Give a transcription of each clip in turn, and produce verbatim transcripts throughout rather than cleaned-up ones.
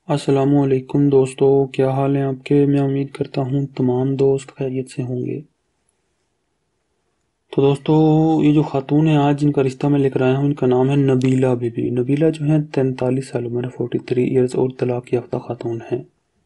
السلام علیکم دوستو، کیا حال ہیں آپ کے؟ میں امید کرتا ہوں تمام دوست خیریت سے ہوں گے۔ تو دوستو، یہ جو خاتون ہیں آج جن کا رشتہ میں لکھ رہا ہوں، ان کا نام ہے نبیلہ بی بی۔ نبیلہ جو ہیں تینتالیس سال عمر، فورٹی تھری ایئرز اور طلاق یافتہ خاتون ہیں۔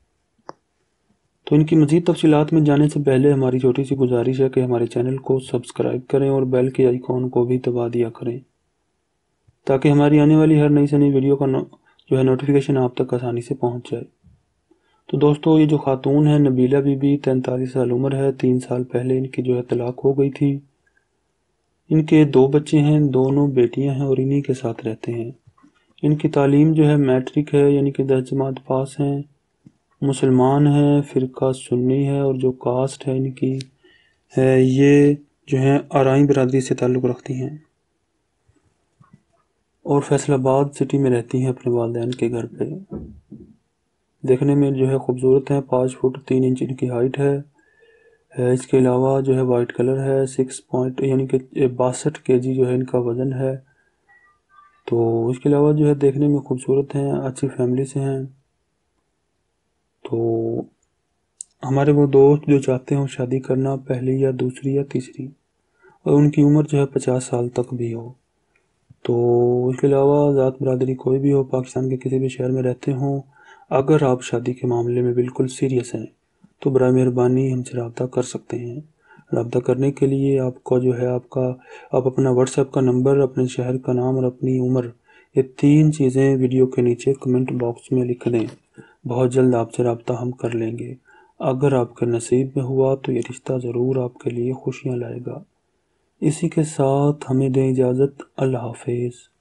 تو ان کی مزید تفصیلات میں جانے سے پہلے ہماری چھوٹی سی گزارش ہے کہ ہمارے چینل کو سبسکرائب کریں اور بیل کے آئیکن کو بھی دبا دیا کریں تاکہ ہماری آنے والی ہر نئی سے نئی ویڈیو کا جو ہے نوٹیفیکیشن آپ تک آسانی سے پہنچ جائے۔ تو دوستو، یہ جو خاتون ہے نبیلہ بی بی، تینتالیس سال عمر ہے، تین سال پہلے ان کی جو ہے طلاق ہو گئی تھی۔ ان کے دو بچے ہیں، دونوں بیٹیاں ہیں اور انہی کے ساتھ رہتے ہیں۔ ان کی تعلیم جو ہے میٹرک ہے، یعنی کہ دس جماعت پاس ہیں، مسلمان ہیں، فرقہ سنی ہے، اور جو کاسٹ ہے ان کی ہے یہ جو ہے آرائیں برادری سے تعلق رکھتی ہیں اور فیصل آباد سٹی میں رہتی ہیں اپنے والدین کے گھر پہ۔ دیکھنے میں جو ہے خوبصورت ہیں، پانچ فٹ تین انچ ان کی ہائٹ ہے۔ اس کے علاوہ جو ہے وائٹ کلر ہے، سکس پوائنٹ یعنی کہ باسٹھ کے جی جو ہے ان کا وزن ہے۔ تو اس کے علاوہ جو ہے دیکھنے میں خوبصورت ہیں، اچھی فیملی سے ہیں۔ تو ہمارے وہ دوست جو چاہتے ہیں شادی کرنا، پہلی یا دوسری یا تیسری، اور ان کی عمر جو ہے پچاس سال تک بھی ہو۔ تو اس کے علاوہ ذات برادری کوئی بھی ہو، پاکستان کے کسی بھی شہر میں رہتے ہوں، اگر آپ شادی کے معاملے میں بالکل سیریس ہیں تو برائے مہربانی ہم سے رابطہ کر سکتے ہیں۔ رابطہ کرنے کے لیے آپ کو جو ہے آپ کا آپ اپنا واٹس ایپ کا نمبر، اپنے شہر کا نام اور اپنی عمر، یہ تین چیزیں ویڈیو کے نیچے کمنٹ باکس میں لکھ دیں۔ بہت جلد آپ سے رابطہ ہم کر لیں گے۔ اگر آپ کے نصیب میں ہوا تو یہ رشتہ ضرور آپ کے لیے خوشیاں لائے گا۔ اسی کے ساتھ ہمیں دیں اجازت۔ اللہ حافظ۔